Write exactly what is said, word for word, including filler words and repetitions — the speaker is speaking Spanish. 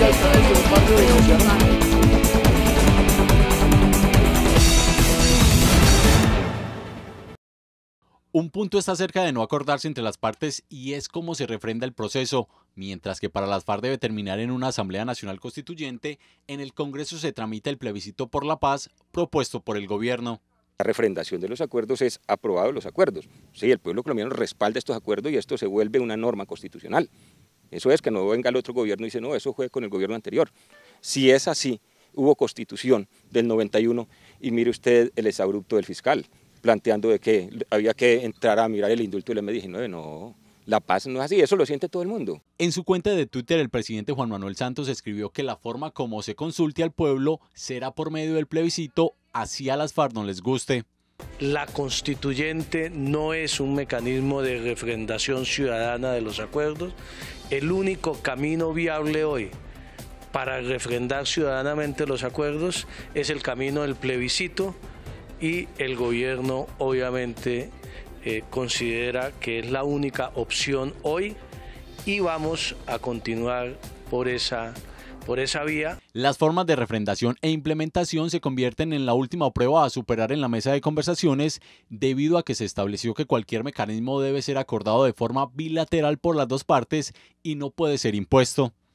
directamente de un barrio venezolano. Un punto está cerca de no acordarse entre las partes y es cómo se refrenda el proceso, mientras que para las FARC debe terminar en una Asamblea Nacional Constituyente, en el Congreso se tramita el plebiscito por la paz propuesto por el gobierno. La refrendación de los acuerdos es aprobado los acuerdos. Sí, el pueblo colombiano respalda estos acuerdos y esto se vuelve una norma constitucional. Eso es que no venga el otro gobierno y dice, no, eso fue con el gobierno anterior. Si es así, hubo constitución del noventa y uno y mire usted el exabrupto del fiscal, planteando de que había que entrar a mirar el indulto y le me dije, no, no, la paz no es así, eso lo siente todo el mundo. En su cuenta de Twitter, el presidente Juan Manuel Santos escribió que la forma como se consulte al pueblo será por medio del plebiscito, así a las FARC no les guste. La constituyente no es un mecanismo de refrendación ciudadana de los acuerdos. El único camino viable hoy para refrendar ciudadanamente los acuerdos es el camino del plebiscito y el gobierno obviamente eh, considera que es la única opción hoy y vamos a continuar por esa por esa vía. Las formas de refrendación e implementación se convierten en la última prueba a superar en la mesa de conversaciones debido a que se estableció que cualquier mecanismo debe ser acordado de forma bilateral por las dos partes y no puede ser impuesto.